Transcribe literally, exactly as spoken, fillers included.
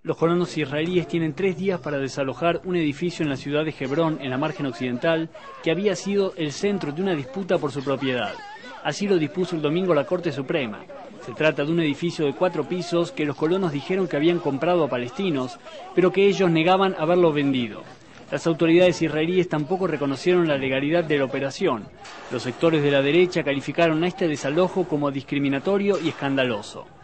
Los colonos israelíes tienen tres días para desalojar un edificio en la ciudad de Hebrón, en la margen occidental, que había sido el centro de una disputa por su propiedad. Así lo dispuso el domingo la Corte Suprema. Se trata de un edificio de cuatro pisos que los colonos dijeron que habían comprado a palestinos, pero que ellos negaban haberlo vendido. Las autoridades israelíes tampoco reconocieron la legalidad de la operación. Los sectores de la derecha calificaron a este desalojo como discriminatorio y escandaloso.